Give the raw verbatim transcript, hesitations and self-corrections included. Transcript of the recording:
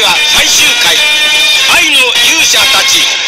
は最終回、愛の勇者たち。